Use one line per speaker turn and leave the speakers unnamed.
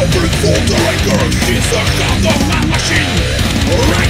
Every soul to anger, she's a counterman machine.